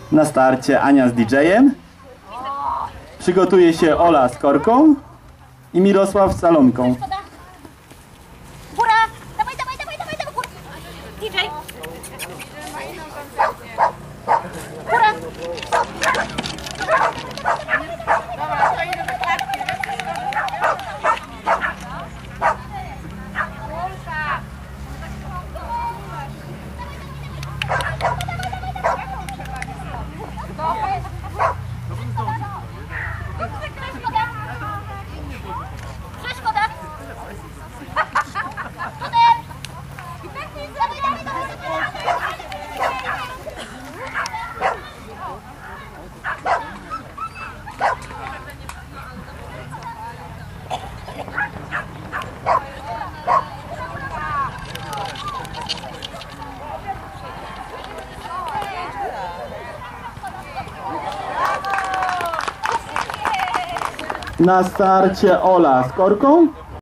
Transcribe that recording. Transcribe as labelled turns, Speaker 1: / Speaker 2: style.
Speaker 1: Na starcie Ania z DJ-em. Przygotuje się Ola z korką i Mirosław z salonką.
Speaker 2: Góra! Dawaj, dawaj, dawaj, dawaj, dawaj, góra! DJ! Góra! Dobra, to idę do klatki. Przeszkoda!
Speaker 1: Na starcie Ola z korką.